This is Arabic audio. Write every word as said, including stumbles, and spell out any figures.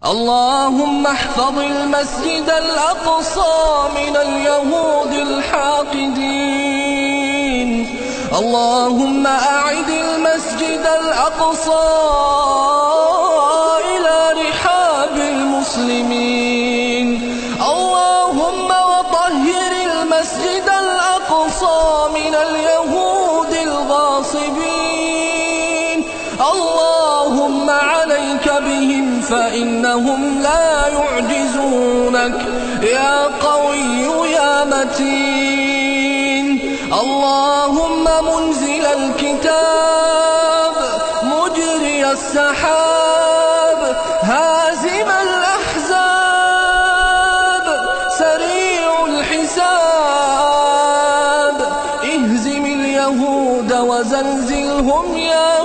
اللهم احفظ المسجد الأقصى من اليهود الحاقدين. اللهم أعد المسجد الأقصى إلى رحاب المسلمين. اللهم وطهر المسجد الأقصى من اليهود الغاصبين. اللهم عليك بهم فإنهم لا يعجزونك يا قوي يا متين. اللهم منزل الكتاب مجري السحاب هازم الأحزاب سريع الحساب اهزم اليهود وزلزلهم يا